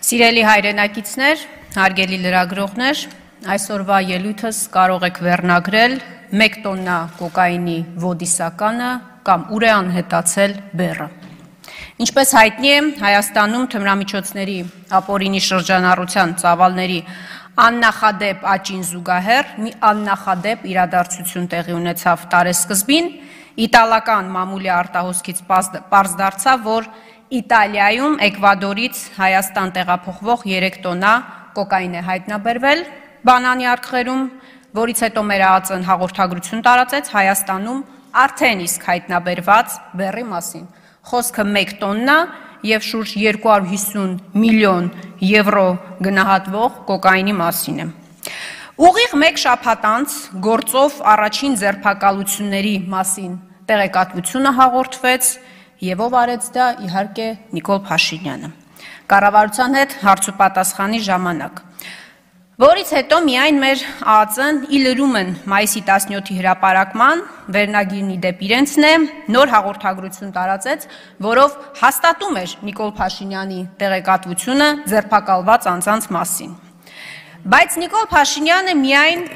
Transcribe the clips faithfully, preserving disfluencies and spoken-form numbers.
Սիրելի հայրենակիցներ, հարգելի լրագրողներ, այսօրվա ելույթս կարող եք վերնագրել մեկ տոննա կոկայինի ոդիսականը կամ ուր է անհետացել բեռը։ Ինչպես հայտնի է, Հայաստանում թմրամիջոցների ապօրինի շրջանառության ծավալների աննախադեպ աճին զուգահեռ մի աննախադեպ իրադարձություն տեղի ունեցավ տարեսկզբին, իտալական մամուլի արտահոսքից պարզ դարձավ, որ Իտալիայում Էկվադորից Հայաստան տեղափոխվող երեք տոննա կոկային է հայտնաբերվել բանանի արկղերում, որից հետո մեր ԱԱԾ-ն հաղորդագրություն տարածեց Հայաստանում արդեն իսկ հայտնաբերված բեռի մասին։ Խոսքը մեկ տոննա եւ շուրջ երկու հարյուր հիսուն միլիոն եվրո գնահատվող կոկայինի մասին է։ Ուղիղ մեկ շաբաթ անց գործով առաջին ձերբակալությունների մասին տեղեկատվությունը հաղորդվեց եւ ով արեց դա, իհարկե, Նիկոլ Փաշինյանը։ Կառավարության հետ հարցուպատասխանի ժամանակ, որից հետո միայն մեր ԱԱԾ-ն ի լրում են մայիսի տասնյոթի հրապարակման վերնագիրն ի դեպ իրենցն է, նոր հաղորդագրություն տարածեց, որով հաստատում էր Նիկոլ Փաշինյանի տեղեկատվությունը ձերբակալված անձանց մասին։ Բայց Նիկոլ Փաշինյանը միայն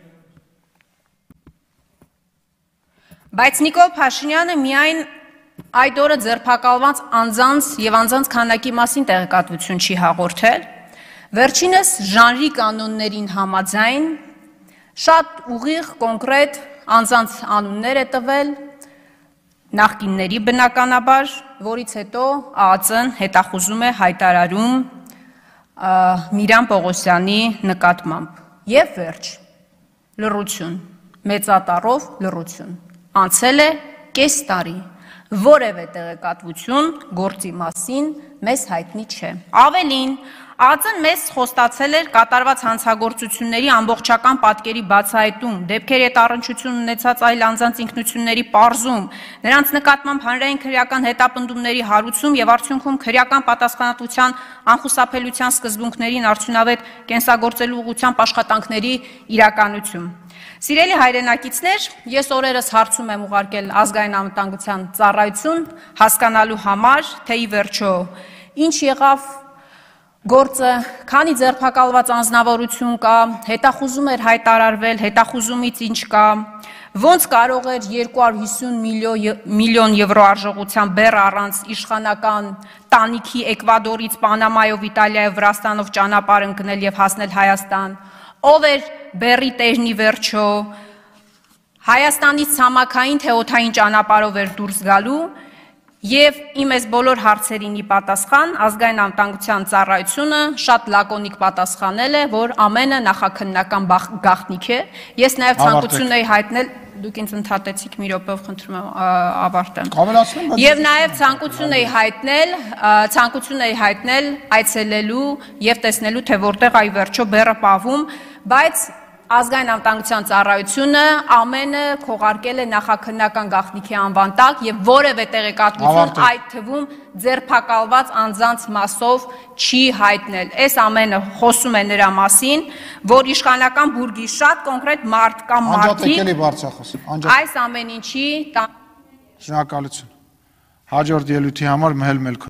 Բայց Նիկոլ Փաշինյանը միայն այդ օրը ձերբակալված անձանց եւ անձանց քանակի մասին տեղեկատվություն չի հաղորդել, վերջինս ժանրի կանոններին համաձայն շատ ուղիղ կոնկրետ անձանց անուններ է տվել, նախկինների բնականաբար, որից հետո ԱԱԾ-ն հետախուզում է հայտարարում Միրան Պողոսյանի նկատմամբ։ Եվ վերջ, լռություն, մեծատառով լռություն, անցել է կես տարի, որևէ տեղեկատվություն գործի մասին մեզ հայտնի չէ։ Ավելին, ԱԱԾ-ն մեզ խոստացել էր կատարված հանցագործությունների ամբողջական պատկերի բացահայտում, դեպքերի հետ առնչություն ունեցած այլ անձանց ինքնությունների պարզում, նրանց նկատմամբ հանրային քրեական հետապնդումների հարուցում եւ արդյունքում քրեական պատասխանատվության անխուսափելիության սկզբունքներին արդյունավետ կենսագործելու ուղղությամբ աշխատանքների իրականություն։ Սիրելի հայրենակիցներ, ես օրերս հարցում եմ ուղարկել ազգային անվտանգության ծառայություն հասկանալու համար, թե ի վերջո ինչ եղավ գործը, քանի ձերբակալված անձնավորություն կա, հետախուզում էր հայտարարվել, հետախուզումից ինչ կա, ոնց կարող էր երկու հարյուր հիսուն միլիոն եվրո արժողությամբ բեռ առանց իշխանական տանիքի Էկվադորից, Պանամայով, Իտալիայով, Վրաստանով ճանապարհ ընկնել եւ հասնել Հայաստան, ով էր բեռի տերն ի վերջո, Հայաստանից ցամաքային թե օդային ճանապարհով էր դուրս գալու եւ իմ այս բոլոր հարցերին ի պատասխան ազգային անվտանգության ծառայությունը շատ լակոնիկ պատասխանել է, որ ամենը նախաքննական գաղտնիք է։ Ես նաեւ ցանկություն էի հայտնել, դուք ինձ ընդհատեցիք մի րոպեով, խնդրում եմ ավարտեմ։ Եվ նաեւ ցանկություն էի հայտնել, ցանկություն էի հայտնել այցելելու եւ տեսնելու, թե որտեղ այ վերջո բեռը պահվում, բայց ազգային անվտանգության ծառայությունը ամենը քողարկել է նախաքննական գաղտնիքի անվան տակ եւ որևէ տեղեկատվություն այդ թվում ձերբակալված անձանց մասով չի հայտնել։ Այս ամենը խոսում է նրա մասին, որ իշխանական բուրգի շատ կոնկրետ մարդ կամ մարդիկ այս ամեն ինչի շնորհակալություն։ Հաջորդ ելույթի համար մհել մելք